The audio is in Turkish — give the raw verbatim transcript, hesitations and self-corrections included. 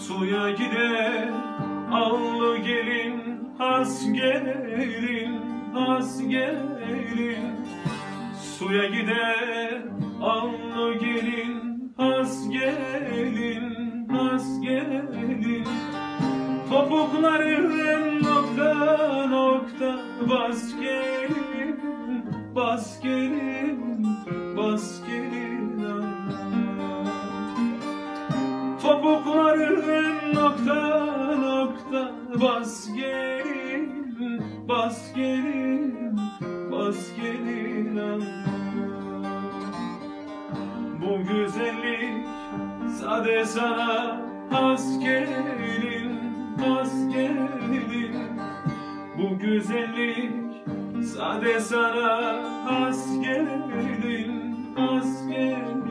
Suya gider allı gelin, has gelin, has gelin. Suya gider allı gelin, has gelin, has gelin. Topukları nokta nokta bas gelin, bas gelin, bas gelin. Topukları nokta nokta bas gelin, bas gelin, bas gelin. Bu güzellik sade sana has gelin, has gelin. Bu güzellik sade sana has gelin, has gelin.